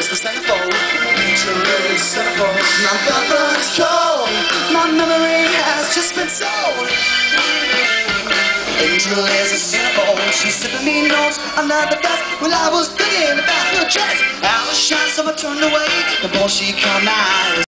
is the centerfold. Angel is centerfold. My blood is cold. My memory has just been sold. Angel is a centerfold. She's sipping me notes under the desk while I was digging about her chest. I was shy, so I turned away. The more she come out.